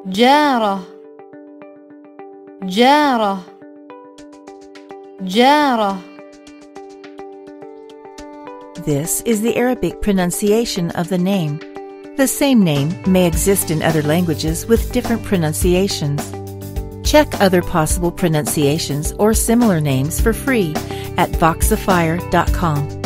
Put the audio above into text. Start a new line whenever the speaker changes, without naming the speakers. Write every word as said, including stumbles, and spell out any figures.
جاره جاره جاره.
This is the Arabic pronunciation of the name. The same name may exist in other languages with different pronunciations. Check other possible pronunciations or similar names for free at voxifier dot com.